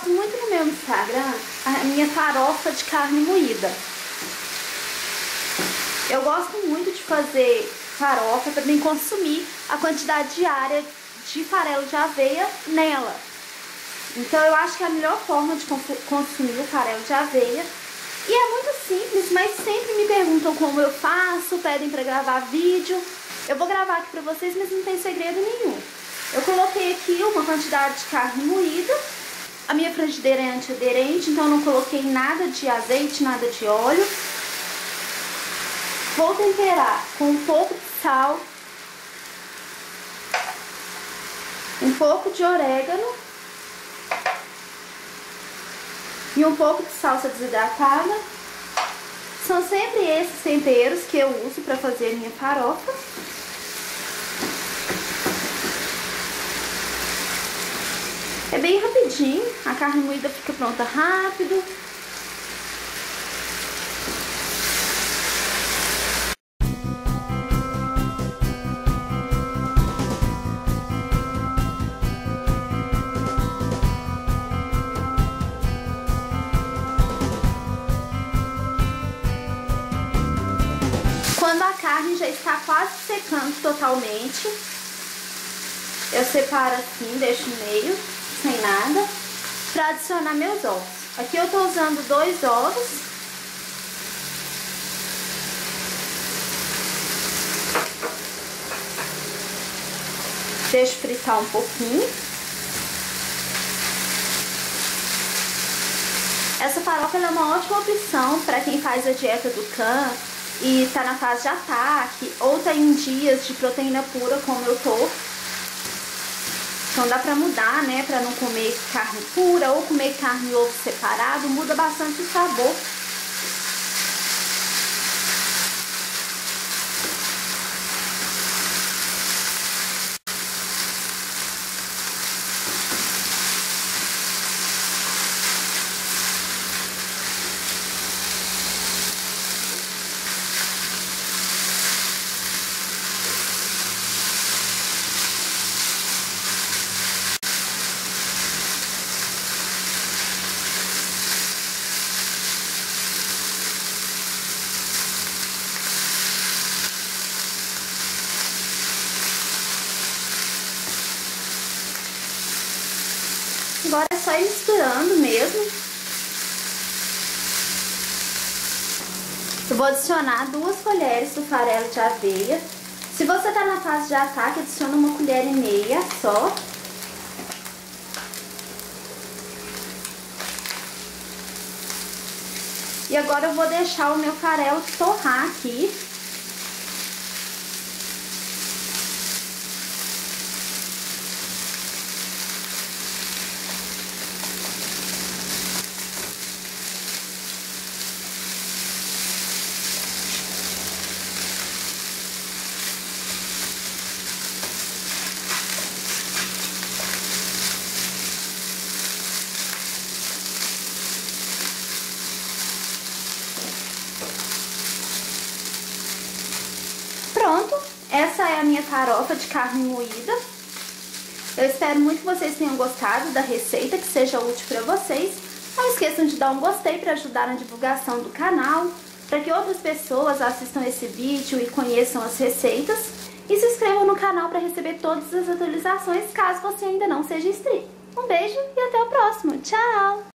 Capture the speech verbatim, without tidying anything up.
posto muito no meu Instagram a minha farofa de carne moída. Eu gosto muito de fazer farofa para mim consumir a quantidade diária de farelo de aveia nela. Então eu acho que é a melhor forma de consumir o farelo de aveia. E é muito simples, mas sempre me perguntam como eu faço, pedem para gravar vídeo. Eu vou gravar aqui para vocês, mas não tem segredo nenhum. Eu coloquei aqui uma quantidade de carne moída. A minha frigideira é antiaderente, então eu não coloquei nada de azeite, nada de óleo. Vou temperar com um pouco de sal, um pouco de orégano e um pouco de salsa desidratada. São sempre esses temperos que eu uso para fazer a minha farofa. É bem rapidinho, a carne moída fica pronta rápido. Quando a carne já está quase secando totalmente, eu separo assim, deixo no meio, sem nada, para adicionar meus ovos. Aqui eu tô usando dois ovos. Deixo fritar um pouquinho. Essa farofa é uma ótima opção para quem faz a dieta do Khan e tá na fase de ataque, ou tá em dias de proteína pura, como eu tô. Então dá pra mudar, né, pra não comer carne pura ou comer carne e ovo separado, muda bastante o sabor. Agora é só ir misturando mesmo. Eu vou adicionar duas colheres do farelo de aveia. Se você tá na fase de ataque, adiciona uma colher e meia só. E agora eu vou deixar o meu farelo torrar aqui. Pronto, essa é a minha farofa de carne moída. Eu espero muito que vocês tenham gostado da receita, que seja útil para vocês. Não esqueçam de dar um gostei para ajudar na divulgação do canal, para que outras pessoas assistam esse vídeo e conheçam as receitas. E se inscrevam no canal para receber todas as atualizações, caso você ainda não seja inscrito. Um beijo e até o próximo. Tchau!